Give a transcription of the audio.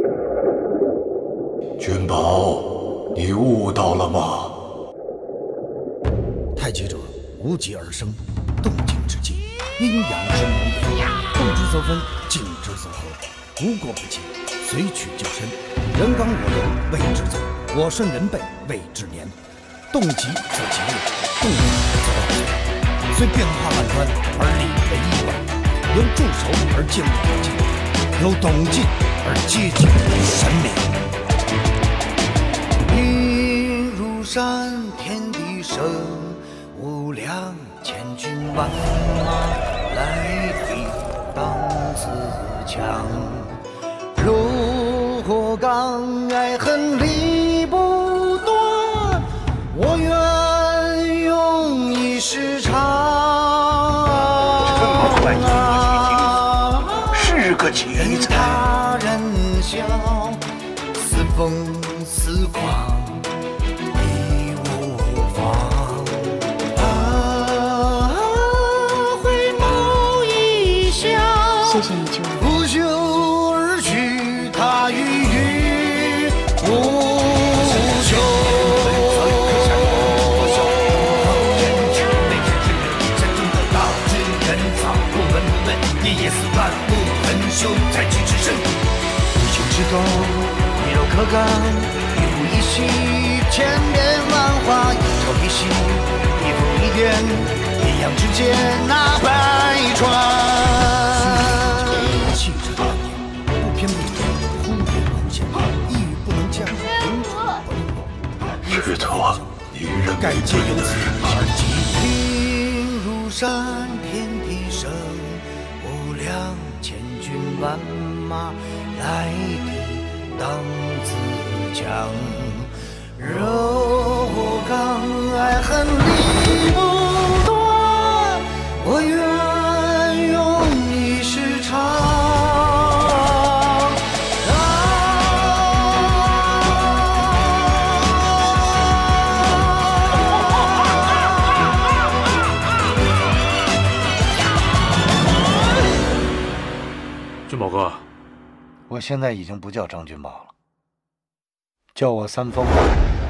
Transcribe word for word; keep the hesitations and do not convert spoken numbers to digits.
君宝，你悟到了吗？ 太极者，无极而生，动静之际，阴阳之谋也。动之则分，静之则合，无过不及，随取就身。人刚我柔，谓之走；我顺人背，谓之年。动极则吉日，动静则万岁。虽变化万端，而理为一贯；由助手而见我境，由懂尽而接近神明。 应如山，天地生，无量千军万马来抵挡自强。如火刚，爱恨离不断，我愿用一世长。 这么快就过去听，是个奇才。 他人笑，似疯似狂。 谢谢你救我。 不休而去，他郁郁不休。夜思万物恒修，才气之身。无情之动，一柔克刚，一呼一吸，千变万化，一朝一夕，一伏一点，阴阳之间那百川。 气质万年，不偏不倚，忽隐忽现，一语不能将，文主不师徒，你认盖皆由此而起。 应如山，天地生，无量千军万马来抵挡自强。柔刚爱恨离不断，我愿用一世长。 君宝哥， 我现在已经不叫张君宝了，叫我三丰吧。